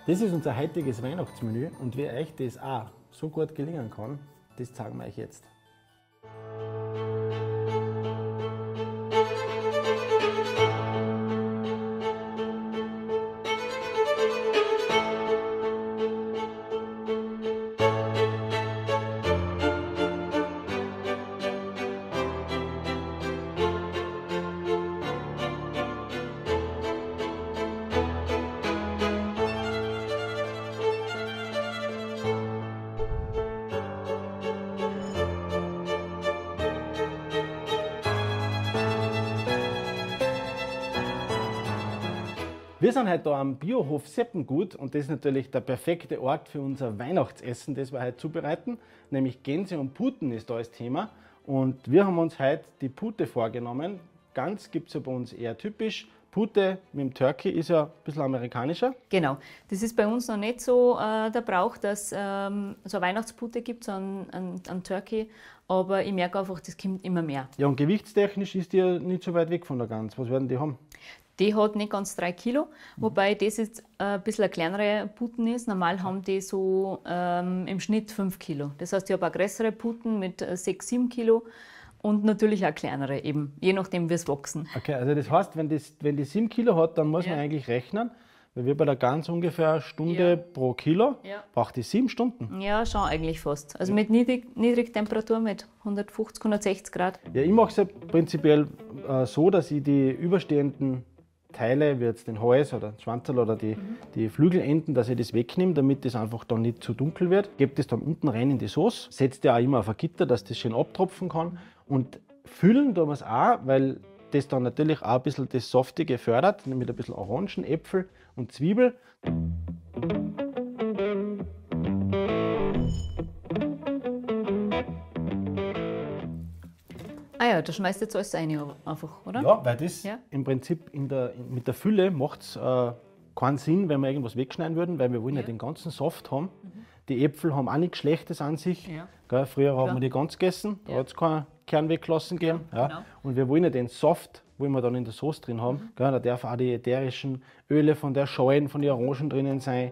Das ist unser heutiges Weihnachtsmenü und wie euch das auch so gut gelingen kann, das zeigen wir euch jetzt. Wir sind heute hier am Biohof Seppengut und das ist natürlich der perfekte Ort für unser Weihnachtsessen, das wir heute zubereiten. Nämlich Gänse und Puten ist da das Thema. Und wir haben uns heute die Pute vorgenommen. Gans gibt es ja bei uns eher typisch. Pute mit dem Turkey ist ja ein bisschen amerikanischer. Genau, das ist bei uns noch nicht so der Brauch, dass so eine Weihnachtspute gibt, so ein Turkey. Aber ich merke einfach, das kommt immer mehr. Ja, und gewichtstechnisch ist die ja nicht so weit weg von der Gans. Was werden die haben? Die hat nicht ganz 3 Kilo, wobei das jetzt ein bisschen eine kleinere Puten ist. Normal haben die so im Schnitt 5 Kilo. Das heißt, ich habe auch größere Puten mit 6, 7 Kilo und natürlich auch kleinere, eben, je nachdem, wie es wachsen. Okay, also das heißt, wenn die 7 Kilo hat, dann muss man eigentlich rechnen, weil wir bei der Gans ungefähr eine Stunde pro Kilo, braucht die 7 Stunden. Ja, schon eigentlich fast. Also mit Niedrigtemperatur, mit 150, 160 Grad. Ja, ich mache es ja prinzipiell so, dass ich die überstehenden Teile, wie jetzt den Hals oder den Schwanzerl oder die Flügelenden, dass ich das wegnehme, damit das einfach dann nicht zu dunkel wird. Gebe das dann unten rein in die Sauce, setze die auch immer auf ein Gitter, dass das schön abtropfen kann. Und füllen tun wir es auch, weil das dann natürlich auch ein bisschen das Saftige fördert, mit ein bisschen Orangen, Äpfel und Zwiebel. Ah ja, da schmeißt jetzt alles rein einfach, oder? Ja, weil das im Prinzip mit der Fülle macht es keinen Sinn, wenn wir irgendwas wegschneiden würden, weil wir wollen ja den ganzen Saft haben. Die Äpfel haben auch nichts Schlechtes an sich. Gell, früher haben wir die ganz gegessen, da hat es keinen Kern weglassen gegeben. Genau. Und wir wollen ja den Saft, wollen wir dann in der Sauce drin haben. Gell, da darf auch die ätherischen Öle von der Schalen, von den Orangen drinnen sein.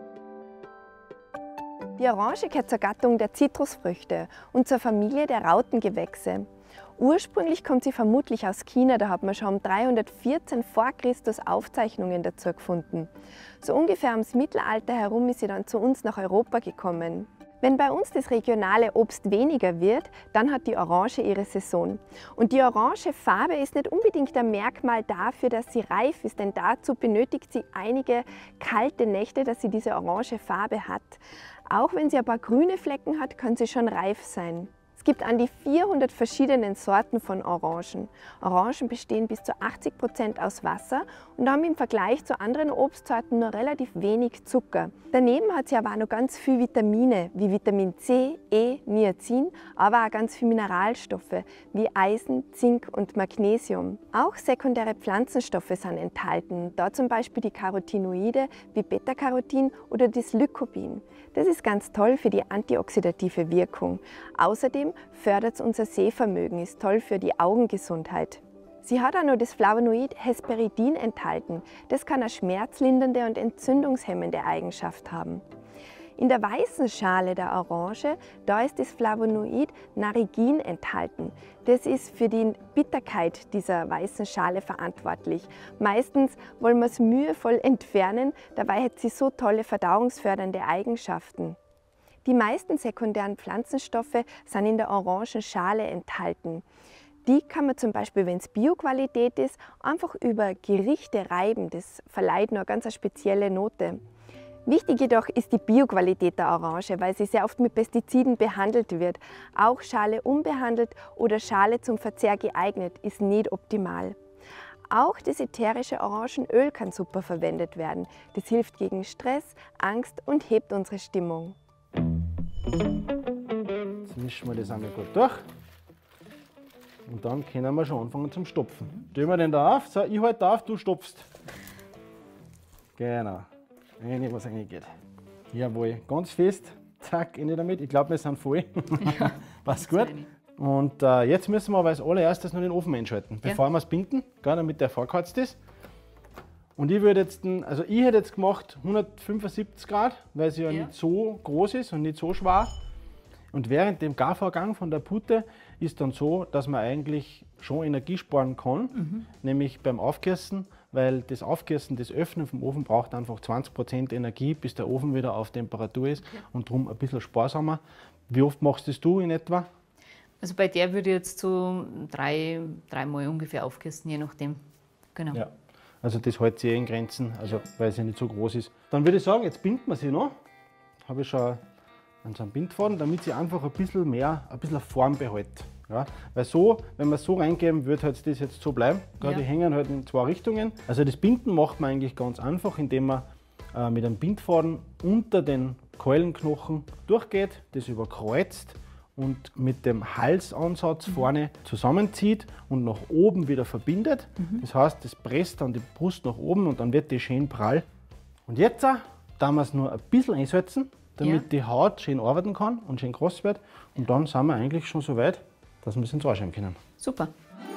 Die Orange gehört zur Gattung der Zitrusfrüchte und zur Familie der Rautengewächse. Ursprünglich kommt sie vermutlich aus China, da hat man schon um 314 vor Christus Aufzeichnungen dazu gefunden. So ungefähr ums Mittelalter herum ist sie dann zu uns nach Europa gekommen. Wenn bei uns das regionale Obst weniger wird, dann hat die Orange ihre Saison. Und die orange Farbe ist nicht unbedingt ein Merkmal dafür, dass sie reif ist, denn dazu benötigt sie einige kalte Nächte, dass sie diese orange Farbe hat. Auch wenn sie ein paar grüne Flecken hat, kann sie schon reif sein. Es gibt an die 400 verschiedenen Sorten von Orangen. Orangen bestehen bis zu 80% aus Wasser und haben im Vergleich zu anderen Obstsorten nur relativ wenig Zucker. Daneben hat sie aber auch noch ganz viele Vitamine wie Vitamin C, E, Niacin, aber auch ganz viele Mineralstoffe wie Eisen, Zink und Magnesium. Auch sekundäre Pflanzenstoffe sind enthalten, da zum Beispiel die Carotinoide wie Beta-Carotin oder das Lycopin. Das ist ganz toll für die antioxidative Wirkung. Außerdem fördert es unser Sehvermögen, ist toll für die Augengesundheit. Sie hat auch noch das Flavonoid Hesperidin enthalten. Das kann eine schmerzlindernde und entzündungshemmende Eigenschaft haben. In der weißen Schale der Orange, da ist das Flavonoid Narigin enthalten. Das ist für die Bitterkeit dieser weißen Schale verantwortlich. Meistens wollen wir es mühevoll entfernen, dabei hat sie so tolle verdauungsfördernde Eigenschaften. Die meisten sekundären Pflanzenstoffe sind in der Orangenschale enthalten. Die kann man zum Beispiel, wenn es Bioqualität ist, einfach über Gerichte reiben. Das verleiht noch eine ganz spezielle Note. Wichtig jedoch ist die Bioqualität der Orange, weil sie sehr oft mit Pestiziden behandelt wird. Auch Schale unbehandelt oder Schale zum Verzehr geeignet ist nicht optimal. Auch das ätherische Orangenöl kann super verwendet werden. Das hilft gegen Stress, Angst und hebt unsere Stimmung. Jetzt mischen wir das einmal gut durch. Und dann können wir schon anfangen zum Stopfen. Stellen wir den da auf. So, ich halte da auf, du stopfst. Genau. Rein, was reingeht. Jawohl, ganz fest. Zack, rein damit. Ich glaube, wir sind voll. Ja, passt gut. Und jetzt müssen wir aber als allererstes noch den Ofen einschalten, bevor wir es binden, damit der vorgeheizt ist. Und ich würde jetzt, also ich hätte jetzt gemacht 175 Grad, weil sie ja nicht so groß ist und nicht so schwer. Und während dem Garvorgang von der Pute ist dann so, dass man eigentlich schon Energie sparen kann, nämlich beim Aufgießen, weil das Aufgießen, das Öffnen vom Ofen braucht einfach 20% Energie, bis der Ofen wieder auf Temperatur ist und darum ein bisschen sparsamer. Wie oft machst das du in etwa? Also bei der würde ich jetzt so dreimal ungefähr aufgießen, je nachdem. Genau. Ja. Also das hält sich in Grenzen, also weil sie nicht so groß ist. Dann würde ich sagen, jetzt binden wir sie noch. Habe ich schon so einen Bindfaden, damit sie einfach ein bisschen Form behält. Ja, weil so, wenn wir es so reingeben, wird halt das jetzt so bleiben. Die hängen halt in zwei Richtungen. Also das Binden macht man eigentlich ganz einfach, indem man mit einem Bindfaden unter den Keulenknochen durchgeht, das überkreuzt und mit dem Halsansatz vorne zusammenzieht und nach oben wieder verbindet. Das heißt, das presst dann die Brust nach oben und dann wird die schön prall. Und jetzt da wir es nur ein bisschen einsetzen, damit die Haut schön arbeiten kann und schön groß wird. Und dann sind wir eigentlich schon so weit, dass wir es ins Anschreiben können. Super.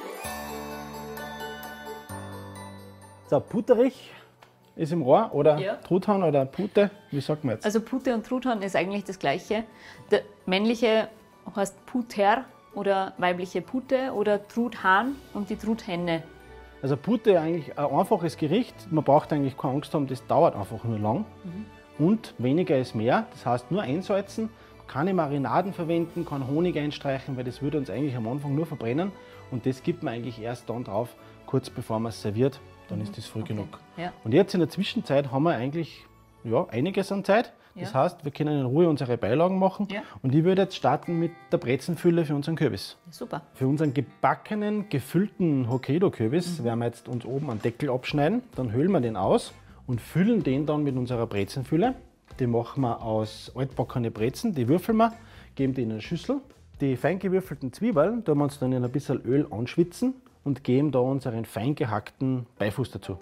So, Puterich ist im Rohr oder Truthahn oder Pute, wie sagt man jetzt? Also Pute und Truthahn ist eigentlich das Gleiche. Der männliche heißt Puter oder weibliche Pute oder Truthahn und die Truthenne. Also Pute ist eigentlich ein einfaches Gericht. Man braucht eigentlich keine Angst haben, das dauert einfach nur lang. Und weniger ist mehr. Das heißt nur einsalzen, keine Marinaden verwenden, kein Honig einstreichen, weil das würde uns eigentlich am Anfang nur verbrennen. Und das gibt man eigentlich erst dann drauf, kurz bevor man es serviert. Dann ist das früh genug. Ja. Und jetzt in der Zwischenzeit haben wir eigentlich einiges an Zeit. Das heißt, wir können in Ruhe unsere Beilagen machen. Und ich würde jetzt starten mit der Brezenfülle für unseren Kürbis. Super. Für unseren gebackenen, gefüllten Hokkaido-Kürbis werden wir jetzt uns oben einen Deckel abschneiden. Dann höhlen wir den aus und füllen den dann mit unserer Brezenfülle. Die machen wir aus altbackene Brezen, die würfeln wir, geben die in eine Schüssel. Die fein gewürfelten Zwiebeln tun wir uns dann in ein bisschen Öl anschwitzen und geben da unseren fein gehackten Beifuß dazu.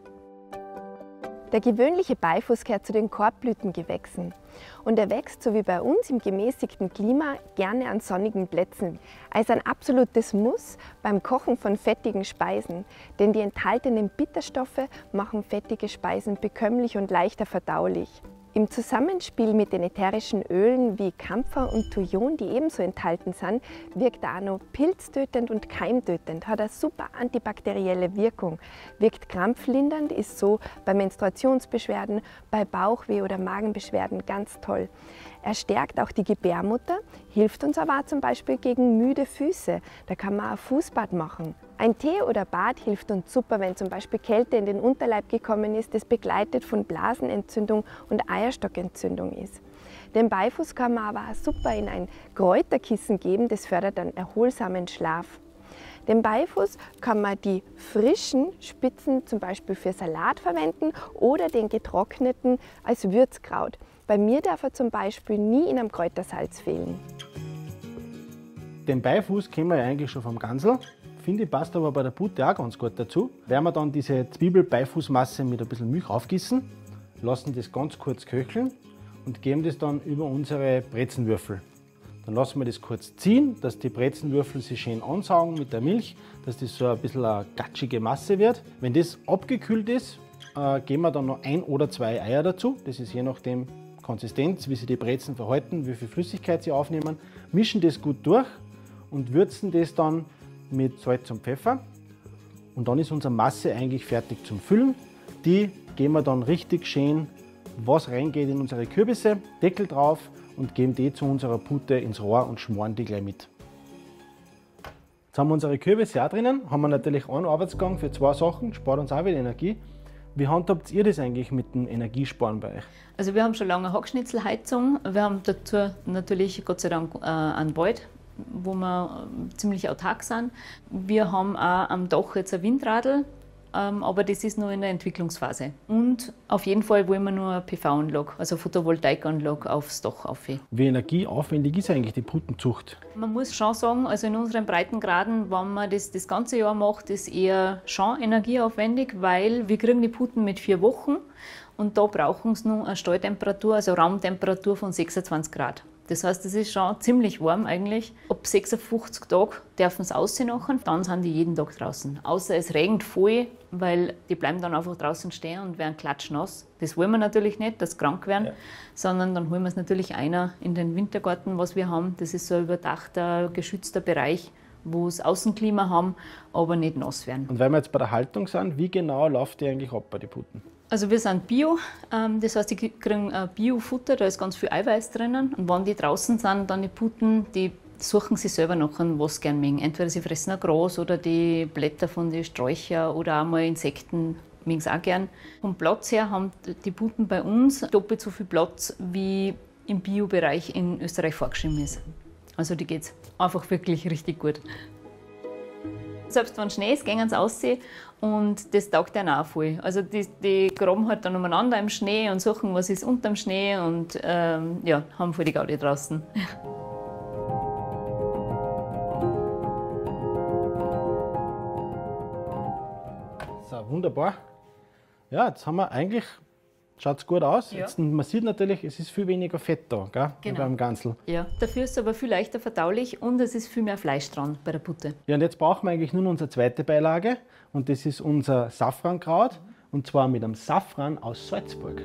Der gewöhnliche Beifuß gehört zu den Korbblütengewächsen und er wächst, so wie bei uns im gemäßigten Klima, gerne an sonnigen Plätzen. Als ein absolutes Muss beim Kochen von fettigen Speisen, denn die enthaltenen Bitterstoffe machen fettige Speisen bekömmlich und leichter verdaulich. Im Zusammenspiel mit den ätherischen Ölen wie Kampfer und Thujon, die ebenso enthalten sind, wirkt er auch noch pilztötend und keimtötend, hat eine super antibakterielle Wirkung, wirkt krampflindernd, ist so bei Menstruationsbeschwerden, bei Bauchweh oder Magenbeschwerden ganz toll. Er stärkt auch die Gebärmutter, hilft uns aber auch zum Beispiel gegen müde Füße, da kann man ein Fußbad machen. Ein Tee oder Bad hilft uns super, wenn zum Beispiel Kälte in den Unterleib gekommen ist, das begleitet von Blasenentzündung und Eierstockentzündung ist. Den Beifuß kann man aber auch super in ein Kräuterkissen geben, das fördert einen erholsamen Schlaf. Den Beifuß kann man die frischen Spitzen zum Beispiel für Salat verwenden oder den getrockneten als Würzkraut. Bei mir darf er zum Beispiel nie in einem Kräutersalz fehlen. Den Beifuß kennen wir ja eigentlich schon vom Gansel. Finde ich, passt aber bei der Pute auch ganz gut dazu. Werden wir dann diese Zwiebelbeifußmasse mit ein bisschen Milch aufgießen, lassen das ganz kurz köcheln und geben das dann über unsere Brezenwürfel. Dann lassen wir das kurz ziehen, dass die Brezenwürfel sich schön ansaugen mit der Milch, dass das so ein bisschen eine gatschige Masse wird. Wenn das abgekühlt ist, geben wir dann noch 1 oder 2 Eier dazu. Das ist je nachdem Konsistenz, wie sich die Brezen verhalten, wie viel Flüssigkeit sie aufnehmen. Mischen das gut durch und würzen das dann mit Salz und Pfeffer. Und dann ist unsere Masse eigentlich fertig zum Füllen. Die geben wir dann richtig schön, was reingeht in unsere Kürbisse, Deckel drauf und geben die zu unserer Pute ins Rohr und schmoren die gleich mit. Jetzt haben wir unsere Kürbisse auch drinnen, haben wir natürlich einen Arbeitsgang für 2 Sachen, spart uns auch wieder Energie. Wie handhabt ihr das eigentlich mit dem Energiesparen bei euch? Also wir haben schon lange Hackschnitzelheizung. Wir haben dazu natürlich Gott sei Dank einen Wald, wo wir ziemlich autark sind. Wir haben auch am Dach jetzt ein Windradl, aber das ist noch in der Entwicklungsphase. Und auf jeden Fall wollen wir nur eine PV-Anlage, also Photovoltaikanlage aufs Dach auf. Wie energieaufwendig ist eigentlich die Putenzucht? Man muss schon sagen, also in unseren Breitengraden, wenn man das ganze Jahr macht, ist eher schon energieaufwendig, weil wir kriegen die Puten mit 4 Wochen und da brauchen sie nur eine Stalltemperatur, also Raumtemperatur von 26 Grad. Das heißt, es ist schon ziemlich warm eigentlich. Ab 56 Tagen dürfen sie aussehen nachher, dann sind die jeden Tag draußen. Außer es regnet voll, weil die bleiben dann einfach draußen stehen und werden klatschnass. Das wollen wir natürlich nicht, dass sie krank werden, sondern dann holen wir es natürlich einer in den Wintergarten, was wir haben. Das ist so ein überdachter, geschützter Bereich, wo es Außenklima haben, aber nicht nass werden. Und wenn wir jetzt bei der Haltung sind, wie genau läuft die eigentlich ab bei den Putten? Also wir sind Bio, das heißt, die kriegen Bio-Futter, da ist ganz viel Eiweiß drinnen. Und wenn die draußen sind, dann die Putten, die suchen sich selber nachher, was sie gerne mögen. Entweder sie fressen ein Gras oder die Blätter von den Sträuchern oder auch mal Insekten, mögen sie auch gern. Vom Platz her haben die Putten bei uns doppelt so viel Platz, wie im Bio-Bereich in Österreich vorgeschrieben ist. Also die geht es einfach wirklich richtig gut. Selbst wenn Schnee ist, gehen sie aussehen und das taugt ihnen auch voll. Also die graben halt dann umeinander im Schnee und suchen, was ist unter dem Schnee und ja, haben voll die Gaudi draußen. So, wunderbar. Ja, jetzt haben wir eigentlich, schaut es gut aus. Ja. Jetzt, man sieht natürlich, es ist viel weniger Fett da, gell? Wie Genau. beim Gansel. Ja, dafür ist es aber viel leichter verdaulich und es ist viel mehr Fleisch dran bei der Putte. Ja, und jetzt brauchen wir eigentlich nur unsere zweite Beilage und das ist unser Safrankraut und zwar mit einem Safran aus Salzburg.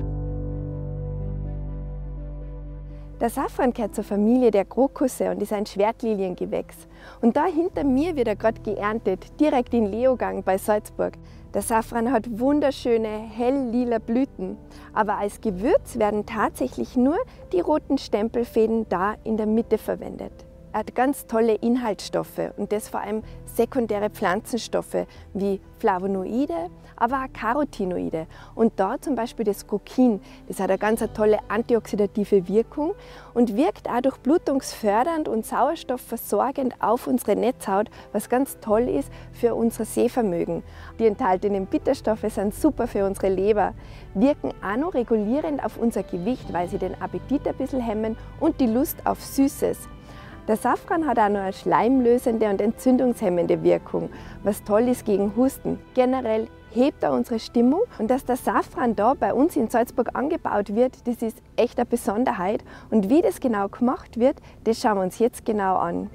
Der Safran gehört zur Familie der Krokusse und ist ein Schwertliliengewächs. Und da hinter mir wird er gerade geerntet, direkt in Leogang bei Salzburg. Der Safran hat wunderschöne, hell-lila Blüten, aber als Gewürz werden tatsächlich nur die roten Stempelfäden da in der Mitte verwendet. Er hat ganz tolle Inhaltsstoffe und das vor allem sekundäre Pflanzenstoffe wie Flavonoide, aber auch Carotinoide. Und da zum Beispiel das Curcumin, das hat eine ganz tolle antioxidative Wirkung und wirkt auch durchblutungsfördernd und sauerstoffversorgend auf unsere Netzhaut, was ganz toll ist für unser Sehvermögen. Die enthaltenen Bitterstoffe sind super für unsere Leber, wirken auch noch regulierend auf unser Gewicht, weil sie den Appetit ein bisschen hemmen und die Lust auf Süßes. Der Safran hat auch noch eine schleimlösende und entzündungshemmende Wirkung, was toll ist gegen Husten. Generell hebt er unsere Stimmung und dass der Safran da bei uns in Salzburg angebaut wird, das ist echt eine Besonderheit. Und wie das genau gemacht wird, das schauen wir uns jetzt genau an.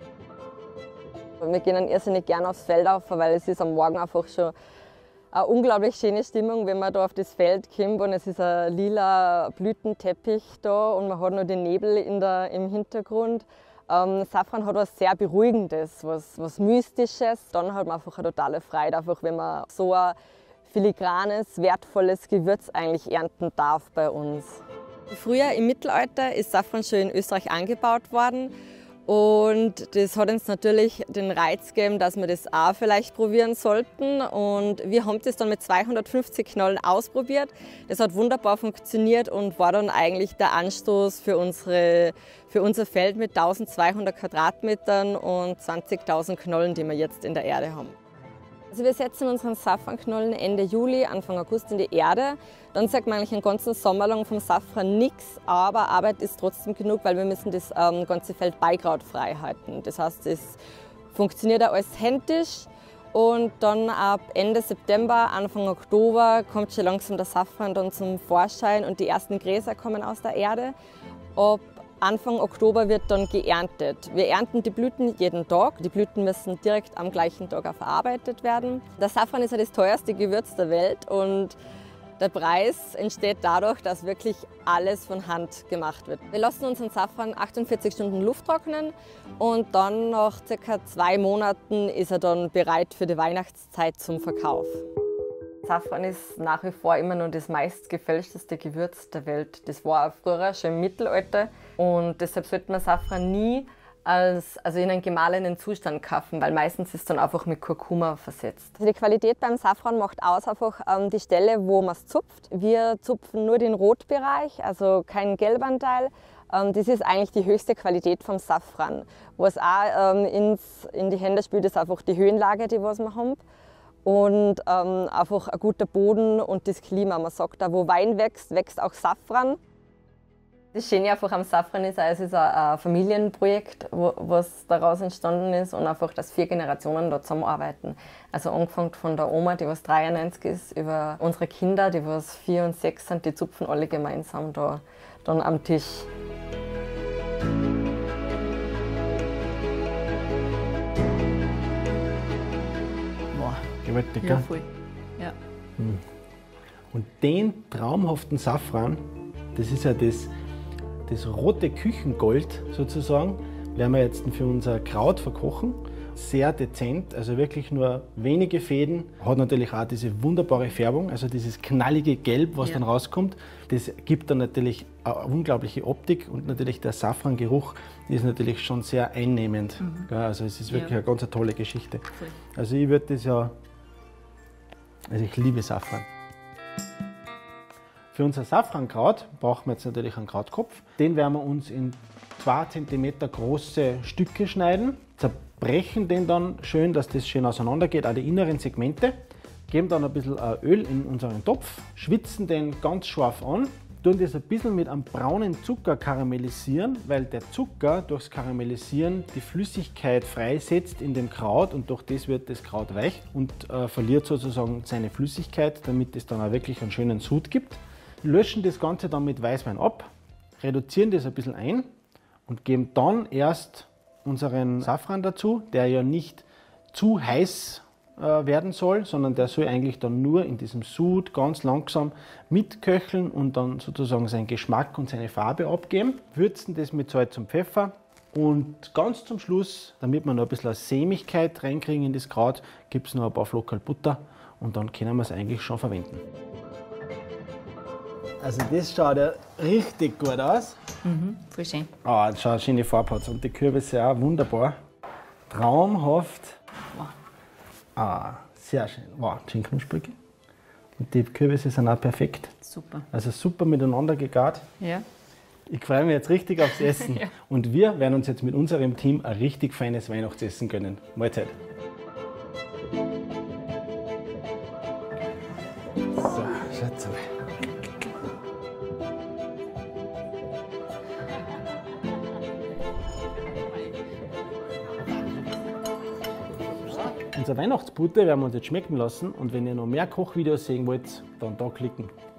Wir gehen irrsinnig gerne aufs Feld auf, weil es ist am Morgen einfach schon eine unglaublich schöne Stimmung, wenn man da auf das Feld kommt und es ist ein lila Blütenteppich da und man hat noch den Nebel im Hintergrund. Safran hat was sehr Beruhigendes, was Mystisches. Dann hat man einfach eine totale Freude, einfach wenn man so ein filigranes, wertvolles Gewürz eigentlich ernten darf bei uns. Früher im Mittelalter ist Safran schon in Österreich angebaut worden. Und das hat uns natürlich den Reiz gegeben, dass wir das auch vielleicht probieren sollten. Und wir haben das dann mit 250 Knollen ausprobiert. Das hat wunderbar funktioniert und war dann eigentlich der Anstoß für unser Feld mit 1200 Quadratmetern und 20.000 Knollen, die wir jetzt in der Erde haben. Also wir setzen unseren Safranknollen Ende Juli, Anfang August in die Erde. Dann sagt man eigentlich den ganzen Sommer lang vom Safran nichts, aber Arbeit ist trotzdem genug, weil wir müssen das ganze Feld beikrautfrei halten. Das heißt, es funktioniert auch alles händisch und dann ab Ende September, Anfang Oktober kommt schon langsam der Safran dann zum Vorschein und die ersten Gräser kommen aus der Erde. Ab Anfang Oktober wird dann geerntet. Wir ernten die Blüten jeden Tag. Die Blüten müssen direkt am gleichen Tag auch verarbeitet werden. Der Safran ist ja das teuerste Gewürz der Welt und der Preis entsteht dadurch, dass wirklich alles von Hand gemacht wird. Wir lassen unseren Safran 48 Stunden Luft trocknen und dann nach ca. 2 Monaten ist er dann bereit für die Weihnachtszeit zum Verkauf. Safran ist nach wie vor immer noch das meistgefälschteste Gewürz der Welt. Das war auch früher schon im Mittelalter und deshalb sollte man Safran nie in einen gemahlenen Zustand kaufen, weil meistens ist es dann einfach mit Kurkuma versetzt. Also die Qualität beim Safran macht aus einfach die Stelle, wo man es zupft. Wir zupfen nur den Rotbereich, also keinen Gelbanteil. Das ist eigentlich die höchste Qualität vom Safran. Was auch in die Hände spielt, ist einfach die Höhenlage, die was wir haben. Und einfach ein guter Boden und das Klima. Man sagt, da wo Wein wächst, wächst auch Safran. Das Schöne einfach am Safran ist, es ist ein Familienprojekt, was daraus entstanden ist und einfach, dass 4 Generationen da zusammenarbeiten. Also angefangen von der Oma, die was 93 ist, über unsere Kinder, die was 4 und 6 sind, die zupfen alle gemeinsam da dann am Tisch. gewaltig, Ja, gell? voll. Ja. Und den traumhaften Safran, das ist ja das rote Küchengold sozusagen, werden wir jetzt für unser Kraut verkochen. Sehr dezent, also wirklich nur wenige Fäden. Hat natürlich auch diese wunderbare Färbung, also dieses knallige Gelb, was dann rauskommt. Das gibt dann natürlich eine unglaubliche Optik und natürlich der Safrangeruch ist natürlich schon sehr einnehmend. Ja, also es ist wirklich eine ganz tolle Geschichte. Voll. Also ich würde das ja, also ich liebe Safran. Für unser Safrankraut brauchen wir jetzt natürlich einen Krautkopf. Den werden wir uns in 2 cm große Stücke schneiden, zerbrechen den dann schön, dass das schön auseinander geht, auch die inneren Segmente. Geben dann ein bisschen Öl in unseren Topf, schwitzen den ganz scharf an, tun das ein bisschen mit einem braunen Zucker karamellisieren, weil der Zucker durchs Karamellisieren die Flüssigkeit freisetzt in dem Kraut und durch das wird das Kraut weich und verliert sozusagen seine Flüssigkeit, damit es dann auch wirklich einen schönen Sud gibt. Löschen das Ganze dann mit Weißwein ab, reduzieren das ein bisschen ein und geben dann erst unseren Safran dazu, der ja nicht zu heiß werden soll, sondern der soll eigentlich dann nur in diesem Sud ganz langsam mitköcheln und dann sozusagen seinen Geschmack und seine Farbe abgeben. Würzen das mit Salz und Pfeffer und ganz zum Schluss, damit wir noch ein bisschen Sämigkeit reinkriegen in das Kraut, gibt es noch ein paar Flockerl Butter und dann können wir es eigentlich schon verwenden. Also das schaut ja richtig gut aus. Voll schön. Ah, das schaut eine schöne Farbe hat und die Kürbisse auch wunderbar. Traumhaft. Wow. Ah, sehr schön. Wow, schön knusprig. Und die Kürbisse sind auch perfekt. Super. Also super miteinander gegart. Ja. Ich freue mich jetzt richtig aufs Essen. Ja. Und wir werden uns jetzt mit unserem Team ein richtig feines Weihnachtsessen gönnen. Mahlzeit. So, schaut mal. Unser Weihnachtspute werden wir uns jetzt schmecken lassen und wenn ihr noch mehr Kochvideos sehen wollt, dann da klicken.